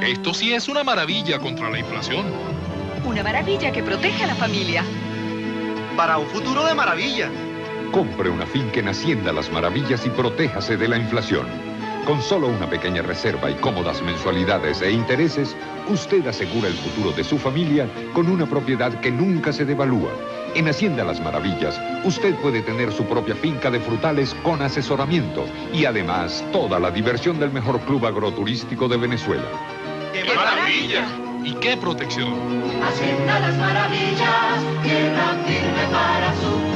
Esto sí es una maravilla contra la inflación. Una maravilla que protege a la familia. Para un futuro de maravilla. Compre una finca en Hacienda Las Maravillas y protéjase de la inflación. Con solo una pequeña reserva y cómodas mensualidades e intereses, usted asegura el futuro de su familia con una propiedad que nunca se devalúa. En Hacienda Las Maravillas, usted puede tener su propia finca de frutales con asesoramiento y además toda la diversión del mejor club agroturístico de Venezuela. ¡Qué maravilla! ¿Y qué protección? Hacienda Las Maravillas, tierra firme para su